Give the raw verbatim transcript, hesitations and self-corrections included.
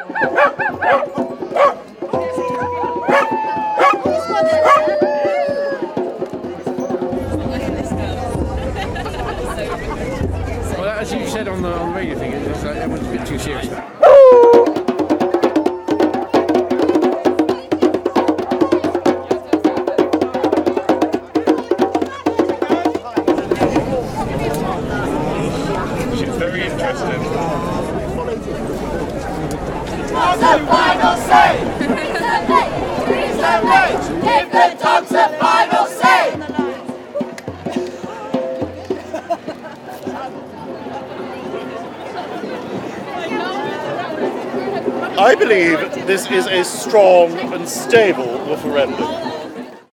Well, as you said on the, on the radio thing, it was, uh, it was a bit too serious. She's very interested. Dogs a final say! Theresa May! Give the dogs a final say! I believe this is a strong and stable referendum.